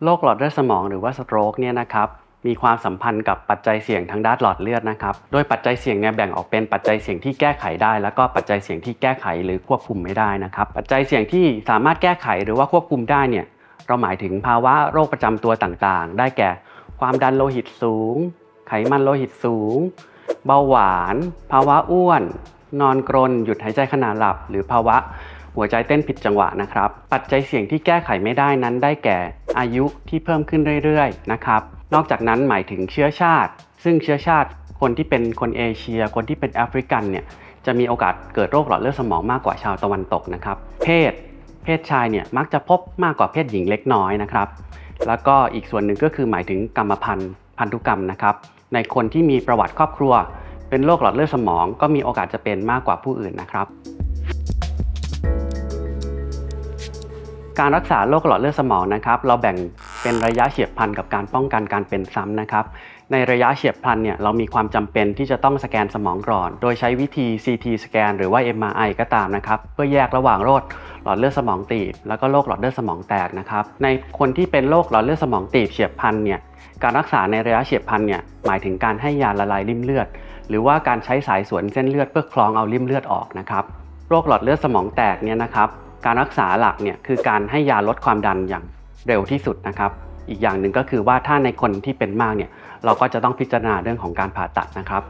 โรคหลอดเลือดสมองหรือว่าสโตรกเนี่ยนะครับมีความสัมพันธ์กับปัจจัยเสี่ยงทางด้านหลอดเลือดนะครับโดยปัจจัยเสี่ยงเนี่ยแบ่งออกเป็นปัจจัยเสี่ยงที่แก้ไขได้แล้วก็ปัจจัยเสี่ยงที่แก้ไขหรือควบคุมไม่ได้นะครับปัจจัยเสี่ยงที่สามารถแก้ไขหรือว่าควบคุมได้เนี่ยเราหมายถึงภาวะโรคประจำตัวต่างๆได้แก่ความดันโลหิตสูงไขมันโลหิตสูงเบาหวานภาวะอ้วนนอนกรนหยุดหายใจขณะหลับหรือภาวะหัวใจเต้นผิดจังหวะนะครับปัจจัยเสี่ยงที่แก้ไขไม่ได้นั้นได้แก่อายุที่เพิ่มขึ้นเรื่อยๆนะครับนอกจากนั้นหมายถึงเชื้อชาติซึ่งเชื้อชาติคนที่เป็นคนเอเชียคนที่เป็นแอฟริกันเนี่ยจะมีโอกาสเกิดโรคหลอดเลือดสมองมากกว่าชาวตะวันตกนะครับเพศชายเนี่ยมักจะพบมากกว่าเพศหญิงเล็กน้อยนะครับแล้วก็อีกส่วนหนึ่งก็คือหมายถึงกรรมพันธุกรรมนะครับในคนที่มีประวัติครอบครัวเป็นโรคหลอดเลือดสมองก็มีโอกาสจะเป็นมากกว่าผู้อื่นนะครับการรักษาโรคหลอดเลือดสมองนะครับเราแบ่งเป็นระยะเฉียบพลันกับการป้องกันการเป็นซ้ำนะครับในระยะเฉียบพลันเนี่ยเรามีความจำเป็นที่จะต้องสแกนสมองก่อนโดยใช้วิธี CT สแกนหรือว่า MRI ก็ตามนะครับเพื่อแยกระหว่างโรคหลอดเลือดสมองตีบแล้วก็โรคหลอดเลือดสมองแตกนะครับในคนที่เป็นโรคหลอดเลือดสมองตีบเฉียบพลันเนี่ยการรักษาในระยะเฉียบพลันเนี่ยหมายถึงการให้ยาละลายริ่มเลือดหรือว่าการใช้สายสวนเส้นเลือดเพื่อคล้องเอาริ่มเลือดออกนะครับโรคหลอดเลือดสมองแตกเนี่ยนะครับการรักษาหลักเนี่ยคือการให้ยาลดความดันอย่างเร็วที่สุดนะครับอีกอย่างหนึ่งก็คือว่าถ้าในคนที่เป็นมากเนี่ยเราก็จะต้องพิจารณาเรื่องของการผ่าตัดนะครับ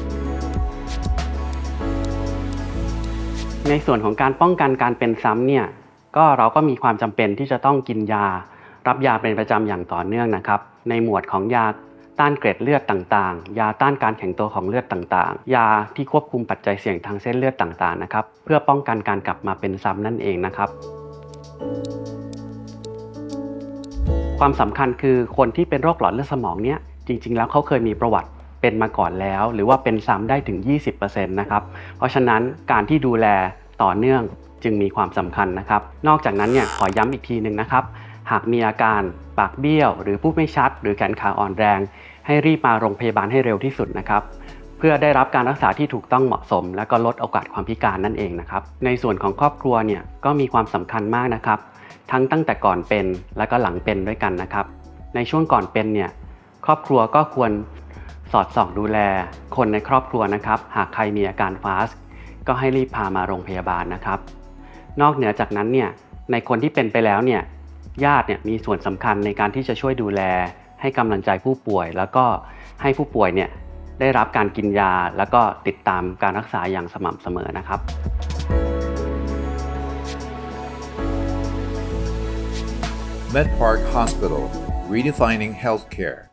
ในส่วนของการป้องกันการเป็นซ้ำเนี่ยเราก็มีความจำเป็นที่จะต้องกินยารับยาเป็นประจำอย่างต่อเนื่องนะครับในหมวดของยาต้านเกล็ดเลือดต่างๆยาต้านการแข็งตัวของเลือดต่างๆยาที่ควบคุมปัจจัยเสี่ยงทางเส้นเลือดต่างๆนะครับเพื่อป้องกันการกลับมาเป็นซ้ำนั่นเองนะครับความสำคัญคือคนที่เป็นโรคหลอดเลือดสมองเนี่ยจริงๆแล้วเขาเคยมีประวัติเป็นมาก่อนแล้วหรือว่าเป็นซ้ำได้ถึง 20% นะครับเพราะฉะนั้นการที่ดูแลต่อเนื่องจึงมีความสำคัญนะครับนอกจากนั้นเนี่ยขอย้ำอีกทีนึงนะครับหากมีอาการปากเบี้ยวหรือพูดไม่ชัดหรือแขนขาอ่อนแรงให้รีบมาโรงพยาบาลให้เร็วที่สุดนะครับเพื่อได้รับการรักษาที่ถูกต้องเหมาะสมและก็ลดโอกาสความพิการนั่นเองนะครับในส่วนของครอบครัวเนี่ยก็มีความสำคัญมากนะครับตั้งแต่ก่อนเป็นและก็หลังเป็นด้วยกันนะครับในช่วงก่อนเป็นเนี่ยครอบครัวก็ควรสอดส่องดูแลคนในครอบครัวนะครับหากใครมีอาการฟาสก็ให้รีบพามาโรงพยาบาลนะครับนอกเหนือจากนั้นเนี่ยในคนที่เป็นไปแล้วเนี่ยญาติเนี่ยมีส่วนสำคัญในการที่จะช่วยดูแลให้กำลังใจผู้ป่วยแล้วก็ให้ผู้ป่วยเนี่ยได้รับการกินยาแล้วก็ติดตามการรักษาอย่างสม่ำเสมอนะครับ MedPark Hospital, redefining healthcare.